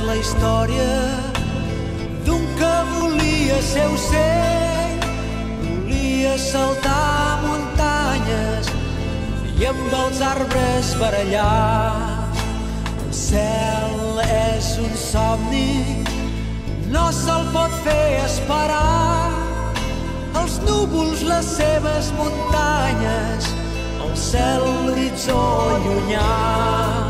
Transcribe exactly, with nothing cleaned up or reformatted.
la història d'un que volia ser ocell, volia saltar muntanyes i amb els arbres barallar. El cel és un somni, no se'l pot fer esperar. Els núvols, les seves muntanyes, el cel, l'horitzó llunyà.